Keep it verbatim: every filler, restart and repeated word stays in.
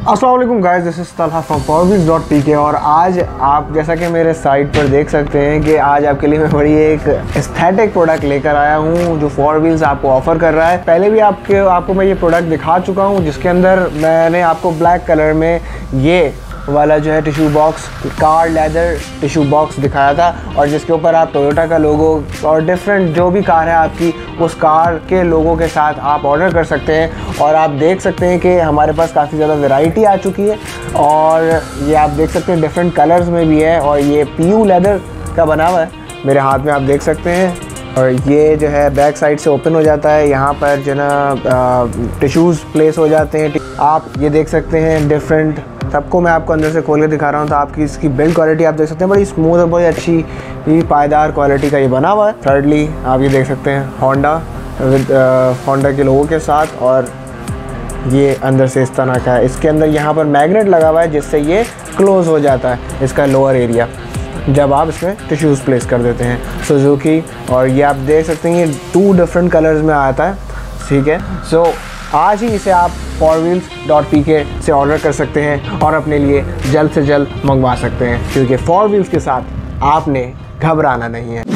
अस्सलाम वालेकुम guys, this is Talha from four wheels dot P K. और आज आप जैसा कि मेरे साइट पर देख सकते हैं कि आज आपके लिए मैं बड़ी एक एस्थेटिक प्रोडक्ट लेकर आया हूं जो फोर व्हील्स आपको ऑफ़र कर रहा है। पहले भी आपके आपको मैं ये प्रोडक्ट दिखा चुका हूं जिसके अंदर मैंने आपको ब्लैक कलर में ये वाला जो है tissue box, car leather tissue box दिखाया था और जिसके ऊपर आप टोयोटा का लोगो और डिफरेंट जो भी कार है आपकी उस कार के लोगो के साथ आप ऑर्डर कर सकते हैं। और आप देख सकते हैं कि हमारे पास काफ़ी ज़्यादा वैरायटी आ चुकी है और ये आप देख सकते हैं डिफरेंट कलर्स में भी है और ये पीयू लेदर का बना हुआ है। मेरे हाथ में आप देख सकते हैं और ये जो है बैक साइड से ओपन हो जाता है। यहाँ पर जो ना टिश्यूज़ प्लेस हो जाते हैं। आप ये देख सकते हैं डिफरेंट, सबको मैं आपको अंदर से खोल के दिखा रहा हूँ। तो आपकी इसकी बिल्ड क्वालिटी आप देख सकते हैं, बड़ी स्मूथ और बड़ी अच्छी ही पायदार क्वालिटी का ये बना हुआ है। थर्डली आप ये देख सकते हैं होंडा विद होंडा के लोगों के साथ और ये अंदर से इस तरह का है। इसके अंदर यहाँ पर मैग्नेट लगा हुआ है जिससे ये क्लोज़ हो जाता है इसका लोअर एरिया जब आप इसमें टिश्यूज़ प्लेस कर देते हैं सुजुकी। और ये आप देख सकते हैं ये टू डिफरेंट कलर्स में आता है, ठीक है। सो so, आज ही इसे आप फोर व्हील्स डॉट पी के से ऑर्डर कर सकते हैं और अपने लिए जल्द से जल्द मंगवा सकते हैं, क्योंकि फोर व्हील्स के साथ आपने घबराना नहीं है।